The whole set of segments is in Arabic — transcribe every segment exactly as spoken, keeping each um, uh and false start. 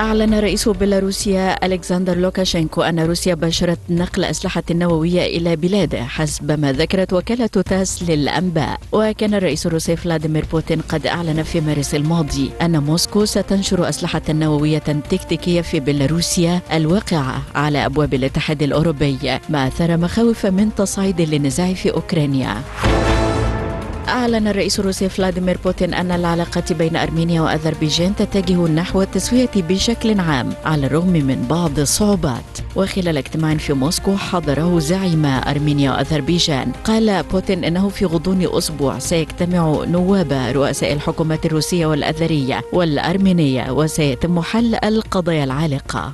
أعلن رئيس بيلاروسيا ألكسندر لوكاشينكو أن روسيا باشرت نقل أسلحة نووية إلى بلاده حسب ما ذكرت وكالة تاس للأنباء. وكان الرئيس الروسي فلاديمير بوتين قد أعلن في مارس الماضي أن موسكو ستنشر أسلحة نووية تكتيكية في بيلاروسيا الواقعة على أبواب الاتحاد الأوروبي، ما أثار مخاوف من تصعيد للنزاع في أوكرانيا. أعلن الرئيس الروسي فلاديمير بوتين أن العلاقات بين أرمينيا وأذربيجان تتجه نحو التسوية بشكل عام على الرغم من بعض الصعوبات. وخلال اجتماع في موسكو حضره زعيم أرمينيا وأذربيجان، قال بوتين إنه في غضون أسبوع سيجتمع نواب رؤساء الحكومات الروسية والأذرية والأرمينية وسيتم حل القضايا العالقة.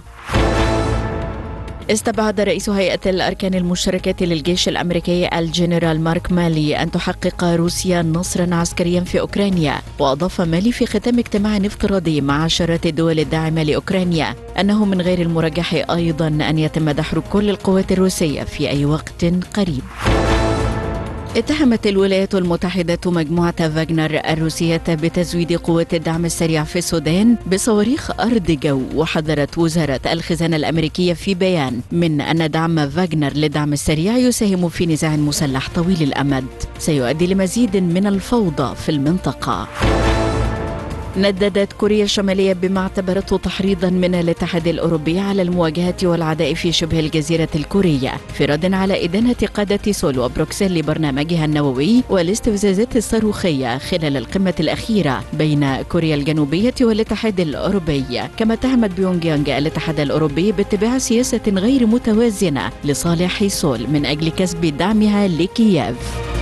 استبعد رئيس هيئة الأركان المشتركة للجيش الأمريكي الجنرال مارك مالي أن تحقق روسيا نصرا عسكريا في أوكرانيا. وأضاف مالي في ختام اجتماع افتراضي مع عشرات الدول الداعمة لأوكرانيا أنه من غير المرجح أيضا أن يتم دحر كل القوات الروسية في أي وقت قريب. اتهمت الولايات المتحدة مجموعة فاغنر الروسية بتزويد قوات الدعم السريع في السودان بصواريخ أرض جو. وحذرت وزارة الخزانة الأمريكية في بيان من أن دعم فاغنر للدعم السريع يساهم في نزاع مسلح طويل الأمد سيؤدي لمزيد من الفوضى في المنطقة. نددت كوريا الشمالية بما اعتبرته تحريضا من الاتحاد الأوروبي على المواجهة والعداء في شبه الجزيرة الكورية، في رد على إدانة قادة سول وبروكسل لبرنامجها النووي والاستفزازات الصاروخية خلال القمة الأخيرة بين كوريا الجنوبية والاتحاد الأوروبي. كما اتهمت بيونغ يانغ الاتحاد الأوروبي باتباع سياسة غير متوازنة لصالح سول من أجل كسب دعمها لكييف.